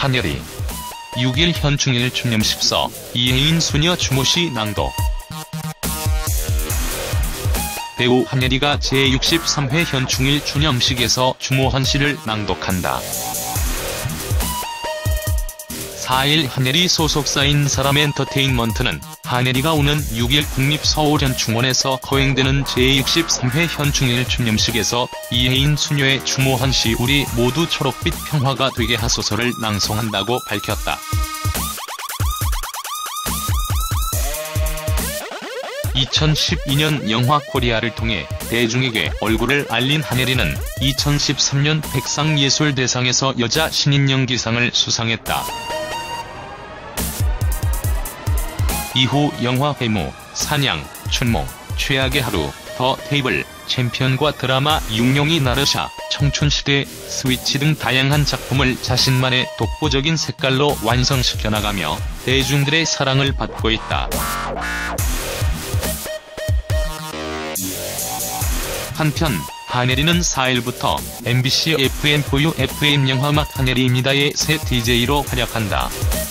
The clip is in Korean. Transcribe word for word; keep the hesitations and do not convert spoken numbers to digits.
한예리 육 일 현충일 추념식서 이혜인 수녀 추모시 낭독. 배우 한예리가 제육십삼 회 현충일 추념식에서 추모한 시를 낭독한다. 사 일 한예리 소속사인 사람엔터테인먼트는 한예리가 오는 육 일 국립서울현충원에서 거행되는 제육십삼 회 현충일 추념식에서 이혜인 수녀의 추모한 시 우리 모두 초록빛 평화가 되게 하소서를 낭송한다고 밝혔다. 이천십이 년 영화 코리아를 통해 대중에게 얼굴을 알린 한예리는 이천십삼 년 백상예술대상에서 여자 신인 연기상을 수상했다. 이후 영화 회무, 사냥, 춘모, 최악의 하루, 더 테이블, 챔피언과 드라마 육룡이 나르샤, 청춘시대, 스위치 등 다양한 작품을 자신만의 독보적인 색깔로 완성시켜 나가며 대중들의 사랑을 받고 있다. 한편 한예리는 사 일부터 엠비씨 에프엠 포유 에프엠 영화맛 한예리입니다의 새 디제이로 활약한다.